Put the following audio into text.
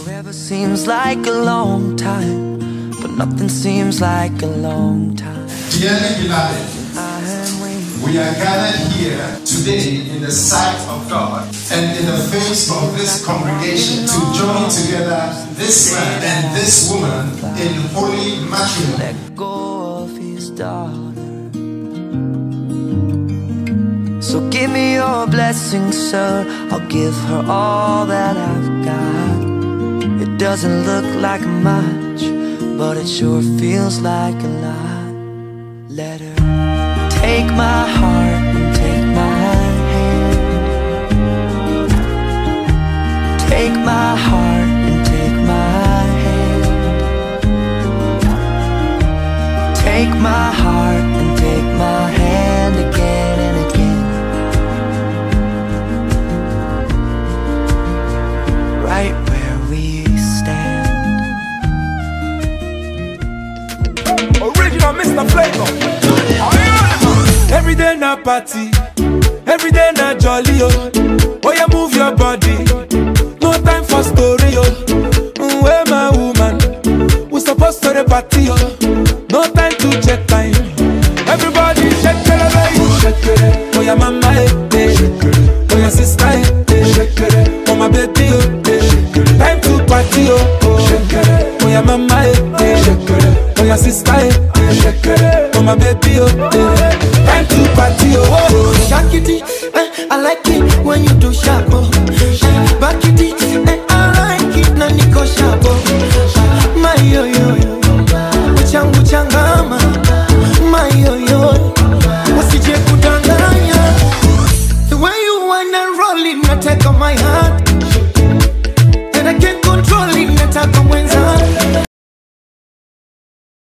Forever seems like a long time, but nothing seems like a long time. Dearly beloved, we are gathered here today in the sight of God and in the face of this congregation to join together this man and this woman in holy matrimony. Let go of his daughter. So give me your blessing, sir. I'll give her all that I've got. It doesn't look like much, but it sure feels like a lot. Let her take my heart and take my hand. Take my heart and take my hand. Take my heart and take my hand again and again. Right where we stand. Original Mr. Flavor. Every day na party, every day na jolly, oh. Oh, you move your body, no time for story, oh. Where my woman, we supposed to the party, oh. No time to check time. Everybody shake it, baby. Shake it. Oh, your mama, eh. Oh, your sister, eh. Oh, my baby, oh. Time to party, oh. Oh, your mama, eh. Oh, your sister, eh. Oh, my baby, oh.